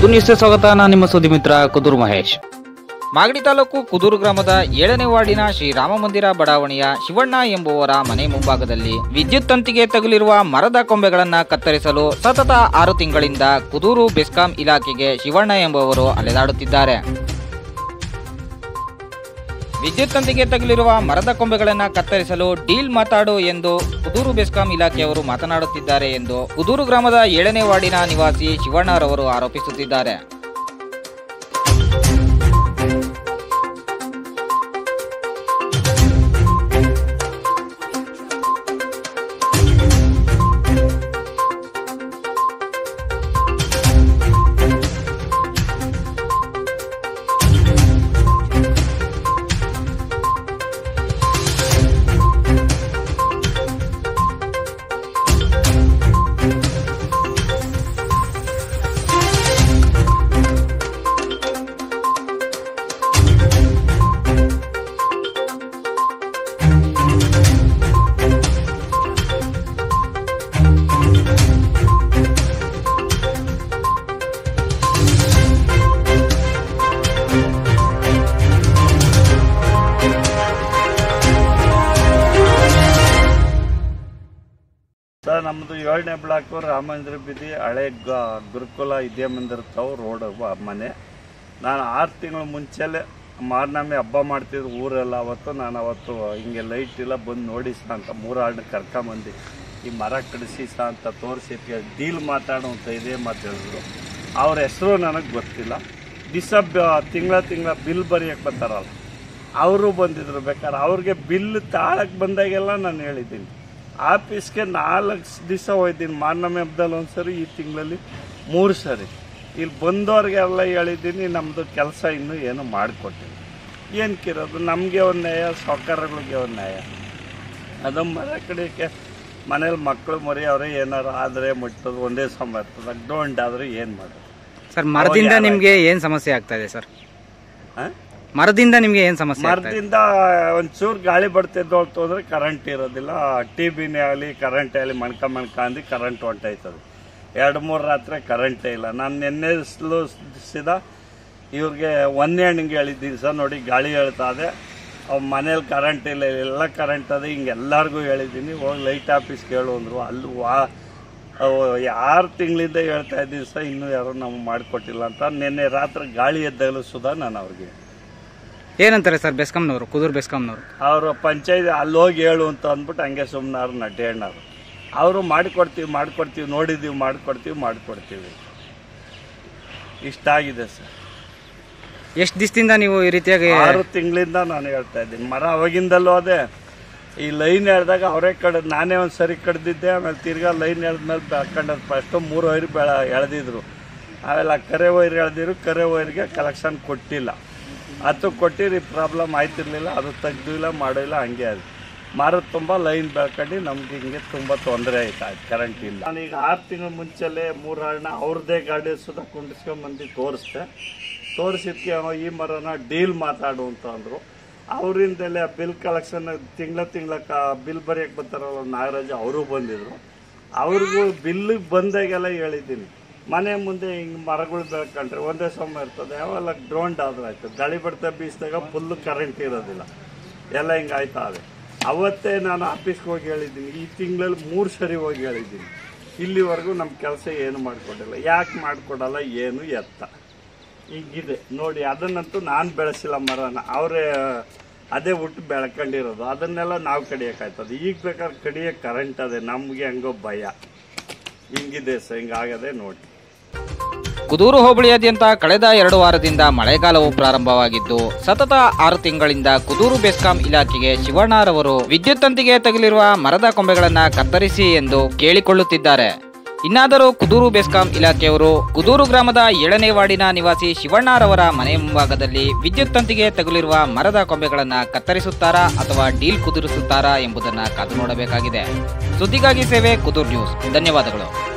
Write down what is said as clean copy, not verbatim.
ಕುದೂರು ನ್ಯೂಸ್ಗೆ ಸ್ವಾಗತ. ನಾನು ನಿಮ್ಮ ಸುದ್ದಿ ಮಿತ್ರ ಕುದೂರು ಮಹೇಶ್. ಮಾಗಡಿ ತಾಲೂಕು ಕುದೂರು ಗ್ರಾಮದ 7ನೇ ವಾರ್ಡಿನ ಶ್ರೀರಾಮ ಮಂದಿರ ಬಡಾವಣೆಯ ಶಿವಣ್ಣ ಎಂಬುವರ ಮನೆ ಮುಂಭಾಗದಲ್ಲಿ ವಿದ್ಯುತ್ ತಂತಿಗೆ ತಗುಲಿರುವ ಮರದ ಕೊಂಬೆಗಳನ್ನು ಕತ್ತರಿಸಲು ಸತತ 6 ತಿಂಗಳಿಂದ ಕುದೂರು ಬೆಸ್ಕಾಂ ಇಲಾಖೆಗೆ ಶಿವಣ್ಣ ಎಂಬುವರು ಅಲೆದಾಡುತ್ತಿದ್ದಾರೆ. ವಿದ್ಯುತ್ ತಂತಿಗೆ ತಗುಲಿರುವ ಮರದ ಕೊಂಬೆಗಳನ್ನು ಕತ್ತರಿಸಲು ಡೀಲ್ ಮಾತಾಡು ಎಂದು ಕುದೂರು ಬೆಸ್ಕಾಂ ಇಲಾಖೆಯವರು ಮಾತನಾಡುತ್ತಿದ್ದಾರೆ ಎಂದು ಕುದೂರು ಗ್ರಾಮದ 7ನೇ ವಾರ್ಡಿನ ನಿವಾಸಿ ಶಿವಣ್ಣರವರು ಆರೋಪಿಸುತ್ತಿದ್ದಾರೆ. ಸರ್, ನಮ್ಮದು 7ನೇ ಬ್ಲಾಕು ರಾಮಚಂದ್ರ ಬೀದಿ ಹಳೆ ಗುರುಕುಲ ವಿದ್ಯಾಮಂದಿರ ತಾವು ರೋಡ್ ಮನೆ. ನಾನು 6 ತಿಂಗಳ ಮುಂಚೆಲೆ ಮಾರ್ನಮಿ ಹಬ್ಬ ಮಾಡ್ತಿದ್ರು ಊರೆಲ್ಲ. ಅವತ್ತು ಹಿಂಗೆ ಲೈಟ್ ಇಲ್ಲ ಬಂದು ನೋಡಿ ಸಹ ಅಂತ 3 ಆಳನ್ನ ಕರ್ಕೊಂಬಂದು ಈ ಮರ ಕಡಿಸಿ ಸಹ ಅಂತ ತೋರಿಸಿ ಡೀಲ್ ಮಾತಾಡೋ ಅಂತ ಇದೇ ಮಾತು ಹೇಳಿದ್ರು. ಅವ್ರ ಹೆಸರು ನನಗೆ ಗೊತ್ತಿಲ್ಲ. ತಿಂಗಳ ಬಿಲ್ ಬರೆಯೋಕ್ಕೆ ಬರ್ತಾರಲ್ಲ, ಅವರು ಬಂದಿದ್ರು. ಬೇಕಾದ್ರೆ ಅವ್ರಿಗೆ ಬಿಲ್ ತಾಳಕ್ಕೆ ಬಂದಾಗೆಲ್ಲ ನಾನು ಹೇಳಿದ್ದೀನಿ. ಆಫೀಸ್ಗೆ 4 ದಿವಸ ಹೋಯ್ತೀನಿ. ಮಾರ್ನಮಿ ಹಬ್ಬದಲ್ಲಿ 1 ಸರಿ, ಈ ತಿಂಗಳಲ್ಲಿ 3 ಸರಿ. ಇಲ್ಲಿ ಬಂದವ್ರಿಗೆಲ್ಲ ಹೇಳಿದ್ದೀನಿ, ನಮ್ಮದು ಕೆಲಸ ಇನ್ನೂ ಏನು ಮಾಡಿಕೊಟ್ಟಿಲ್ಲ. ಏನಕ್ಕಿರೋದು, ನಮಗೆ ಒಂದು ನ್ಯಾಯ, ಸಾಹುಕಾರಗಳಿಗೆ ಒಂದು ನ್ಯಾಯ. ಅದು ಮರ ಕಡೆಗೆ ಮನೇಲಿ ಮಕ್ಕಳು ಮರಿ ಅವರೇ ಏನಾರು ಆದರೆ ಮುಟ್ಟೋದು ಒಂದೇ ಸಮಯ ಇರ್ತದೆ. ಡೋಂಟ್ ಆದರೆ ಏನು ಮಾಡೋದು ಸರ್? ಮರದಿಂದ ನಿಮಗೆ ಏನು ಸಮಸ್ಯೆ ಆಗ್ತಾ ಇದೆ ಸರ್? ಮರದಿಂದ ನಿಮಗೆ ಏನು ಸಮಸ್ಯೆ? ಮರದಿಂದ ಒಂಚೂರು ಗಾಳಿ ಬರ್ತಿದ್ದು ಅಂತಂದ್ರೆ ಕರೆಂಟ್ ಇರೋದಿಲ್ಲ. ಟಿಬಿನೇ ಆಗಲಿ ಕರೆಂಟ್ ಆಗಲಿ ಮಣ್ಕ ಅಂದು ಕರೆಂಟ್ ಹೊಂಟಾಯ್ತದೆ. 2-3 ರಾತ್ರಿ ಕರೆಂಟೇ ಇಲ್ಲ. ನಾನು ನಿನ್ನೆ ಸಿದ ಇವ್ರಿಗೆ ಒಂದೇಣಿಗೆ ಹೇಳಿದ್ದೀನಿ ಸರ್, ನೋಡಿ ಗಾಳಿ ಹೇಳ್ತಾ ಇದೆ, ಅವ್ರ ಮನೇಲಿ ಕರೆಂಟ್ ಇಲ್ಲ, ಎಲ್ಲ ಕರೆಂಟ್ ಅದೇ, ಹಿಂಗೆ ಎಲ್ಲರಿಗೂ ಹೇಳಿದ್ದೀನಿ. ಹೋಗಿ ಲೈಟ್ ಆಫೀಸ್ಗೆ ಹೇಳು ಅಂದರು. ಅಲ್ಲಿ 6 ತಿಂಗಳಿಂದ ಹೇಳ್ತಾ ಇದ್ದೀನಿ ಸರ್, ಇನ್ನೂ ಯಾರು ನಮ್ಗೆ ಮಾಡಿಕೊಟ್ಟಿಲ್ಲ ಅಂತ. ನಿನ್ನೆ ರಾತ್ರಿ ಗಾಳಿ ಎದ್ದಾಗಲೂ ಸುಧಾ ನಾನು ಅವ್ರಿಗೆ ಏನಂತಾರೆ ಸರ್ ಬೆಸ್ಕಾಂನವರು, ಕುದೂರು ಬೆಸ್ಕಾಂನವರು? ಅವರು ಪಂಚಾಯತ್ ಅಲ್ಲಿ ಹೋಗಿ ಹೇಳು ಅಂತ ಅಂದ್ಬಿಟ್ಟು ಹಂಗೆ ಸುಮ್ಮನಾರು ನಡ್ಡಣ್ಣರು. ಅವರು ಮಾಡಿಕೊಡ್ತೀವಿ ನೋಡಿದ್ದೀವಿ, ಮಾಡಿಕೊಡ್ತೀವಿ ಇಷ್ಟ ಆಗಿದೆ ಸರ್. ಎಷ್ಟು ದಿವಸದಿಂದ ನೀವು ಈ ರೀತಿಯಾಗಿ? 6 ತಿಂಗಳಿಂದ ನಾನು ಹೇಳ್ತಾ ಇದ್ದೀನಿ. ಮರ ಅವಾಗಿಂದಲೂ ಅದೇ. ಈ ಲೈನ್ ಎಳೆದಾಗ ಅವರೇ ನಾನೇ ಒಂದು ಸರಿ ಕಡ್ದಿದ್ದೆ. ಆಮೇಲೆ ತಿರ್ಗಾ ಲೈನ್ ಎಳೆದ್ಮೇಲೆ ಬೆಳ್ಕೊಂಡದ್ದು ಫಸ್ಟು 3 ವೈರ್ ಎಳೆದಿದ್ರು. ಆಮೇಲೆ ಕರೆ ವೈರ್ ಎಳೆದಿದ್ರು. ಕರೆ ವೈರ್ಗೆ ಕಲೆಕ್ಷನ್ ಕೊಟ್ಟಿಲ್ಲ. 10 ಕೊಟ್ಟಿರಿ, ಪ್ರಾಬ್ಲಮ್ ಆಯ್ತಿರ್ಲಿಲ್ಲ. ಅದು ತೆಗ್ದಿಲ್ಲ, ಮಾಡಿಲ್ಲ, ಹಂಗೆ ಅದು ಮರದ ತುಂಬ ಲೈನ್ ಬೆಳ್ಕೊಂಡು ನಮ್ಗೆ ಹಿಂಗೆ ತುಂಬ ತೊಂದರೆ ಆಯ್ತು. ಕರೆಂಟ್ ಇಲ್ಲ. ನಾನೀಗ 6 ತಿಂಗಳ ಮುಂಚೆಲೆ 3 ಆಳನ್ನ ಅವ್ರದ್ದೇ ಗಾಡಿ ಸುಧಾ ಕುಂಡಿಸ್ಕೊಂಡ್ಬಂದು ತೋರಿಸಿದ್ಕೆ ಈ ಮರನ ಡೀಲ್ ಮಾತಾಡು ಅಂತ ಅಂದರು. ಅವರಿಂದಲೇ ಬಿಲ್ ಕಲೆಕ್ಷನ್ ತಿಂಗಳ ಬಿಲ್ ಬರೆಯಕ್ಕೆ ಬರ್ತಾರಲ್ಲ ನಾಗರಾಜ್, ಅವರು ಬಂದಿದ್ರು. ಅವ್ರಿಗೂ ಬಿಲ್ಲಿಗೆ ಬಂದಾಗೆಲ್ಲ ಹೇಳಿದ್ದೀನಿ, ಮನೆ ಮುಂದೆ ಹಿಂಗೆ ಮರಗಳು ಬೆಳ್ಕೊಂಡ್ರೆ ಒಂದೇ ಸಮಯ ಇರ್ತದೆ, ಅವೆಲ್ಲ ಗ್ರೌಂಡ್ ಆದ್ರೆ ಆಯ್ತು. ಗಾಳಿ ಬಡ್ತಾ ಬೀಸಿದಾಗ ಫುಲ್ಲು ಕರೆಂಟ್ ಇರೋದಿಲ್ಲ, ಎಲ್ಲ ಹಿಂಗೆ ಆಯ್ತಾ ಇದೆ. ಅವತ್ತೇ ನಾನು ಆಫೀಸ್ಗೆ ಹೋಗಿ ಹೇಳಿದ್ದೀನಿ. ಈ ತಿಂಗಳಲ್ಲಿ 3 ಸರಿ ಹೋಗಿ ಹೇಳಿದ್ದೀನಿ. ಇಲ್ಲಿವರೆಗೂ ನಮ್ಮ ಕೆಲಸ ಏನು ಮಾಡಿಕೊಟ್ಟಿಲ್ಲ. ಯಾಕೆ ಮಾಡಿಕೊಡಲ್ಲ, ಏನು ಎತ್ತ ಹಿಂಗಿದೆ ನೋಡಿ. ಅದನ್ನಂತೂ ನಾನು ಬೆಳೆಸಿಲ್ಲ ಮರನ, ಅವರೇ ಅದೇ ಹುಟ್ಟು ಬೆಳ್ಕೊಂಡಿರೋದು. ಅದನ್ನೆಲ್ಲ ನಾವು ಕಡಿಯೋಕ್ಕಾಯ್ತದೆ. ಈಗ ಬೇಕಾದ್ರೆ ಕಡಿಯೋಕ್ಕೆ ಕರೆಂಟ್ ಅದೇ, ನಮಗೆ ಹಂಗೋ ಭಯ. ಹಿಂಗಿದೆ ಸರ್, ಹಿಂಗಾಗದೆ ನೋಡಿ. ಕುದೂರು ಹೋಬಳಿಯಾದ್ಯಂತ ಕಳೆದ 2 ವಾರದಿಂದ ಮಳೆಗಾಲವು ಪ್ರಾರಂಭವಾಗಿದ್ದು ಸತತ 6 ತಿಂಗಳಿಂದ ಕುದೂರು ಬೆಸ್ಕಾಂ ಇಲಾಖೆಗೆ ಶಿವಣ್ಣರವರು ವಿದ್ಯುತ್ ತಂತಿಗೆ ತಗುಲಿರುವ ಮರದ ಕೊಂಬೆಗಳನ್ನು ಕತ್ತರಿಸಿ ಎಂದು ಕೇಳಿಕೊಳ್ಳುತ್ತಿದ್ದಾರೆ. ಇನ್ನಾದರೂ ಕುದೂರು ಬೆಸ್ಕಾಂ ಇಲಾಖೆಯವರು ಕುದೂರು ಗ್ರಾಮದ 7ನೇ ವಾರ್ಡಿನ ನಿವಾಸಿ ಶಿವಣ್ಣರವರ ಮನೆ ಮುಂಭಾಗದಲ್ಲಿ ವಿದ್ಯುತ್ ತಂತಿಗೆ ತಗುಲಿರುವ ಮರದ ಕೊಂಬೆಗಳನ್ನು ಕತ್ತರಿಸುತ್ತಾರಾ ಅಥವಾ ಡೀಲ್ ಕುದುರಿಸುತ್ತಾರಾ ಎಂಬುದನ್ನು ಕಾದು ನೋಡಬೇಕಾಗಿದೆ. ಸುದ್ದಿಗಾಗಿ ಸೇವೆ ಕುದೂರು ನ್ಯೂಸ್. ಧನ್ಯವಾದಗಳು.